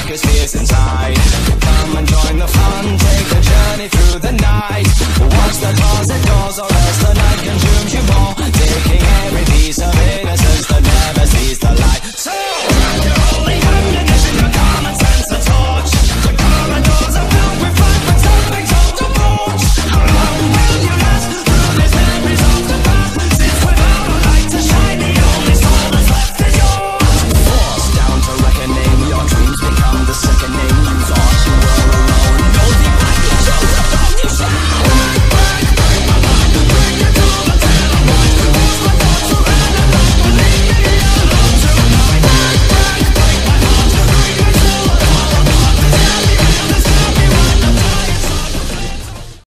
is fierce inside. Come and join the fun, take a journey through the night. Watch the closet doors